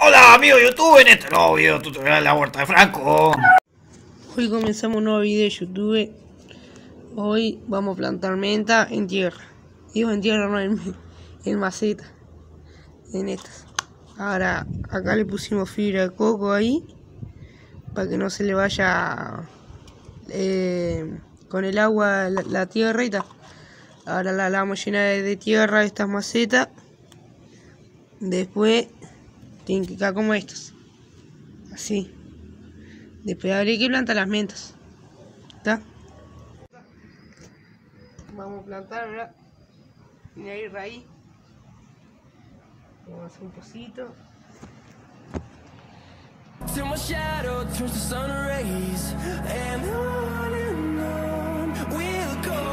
Hola amigos de YouTube, en este nuevo video tutorial de la huerta de Franco. Hoy comenzamos un nuevo video de YouTube. Hoy vamos a plantar menta en tierra. Digo en tierra, no en maceta. En estas. Ahora acá le pusimos fibra de coco ahí, para que no se le vaya con el agua la tierra y tal. Ahora la vamos a llenar de tierra estas macetas. Después tienen que quedar como estas. Así. Después habría que plantar las mentas. ¿Está? Vamos a plantar ahora. Tiene ahí raíz. Vamos a hacer un pocito. Till my shadow turns to sun rays, and on we'll go,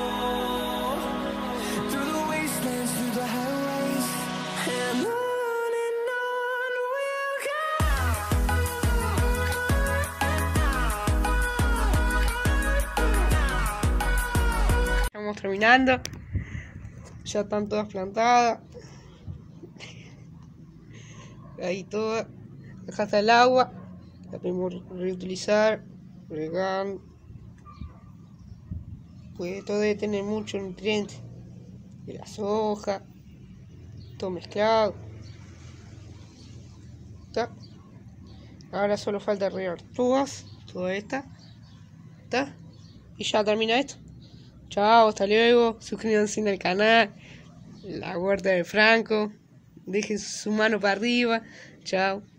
through the wastelands, through the highways, and on we'll go. Estamos terminando. Ya están todas plantadas. Ahí todas. Dejaste el agua. La podemos reutilizar. Regar. Pues esto debe tener muchos nutrientes. De las hojas. Todo mezclado. ¿Está? Ahora solo falta regar todas. Toda esta. ¿Está? Y ya termina esto. Chao, hasta luego. Suscríbanse al canal. La huerta de Franco. Dejen su mano para arriba. Chao.